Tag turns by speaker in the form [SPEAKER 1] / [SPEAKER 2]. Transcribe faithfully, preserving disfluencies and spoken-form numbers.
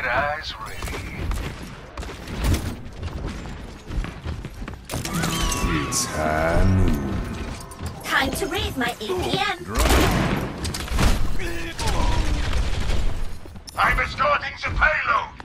[SPEAKER 1] Get eyes ready.
[SPEAKER 2] It's high noon.
[SPEAKER 3] Time to raise my A P M.
[SPEAKER 1] I'm escorting the payload.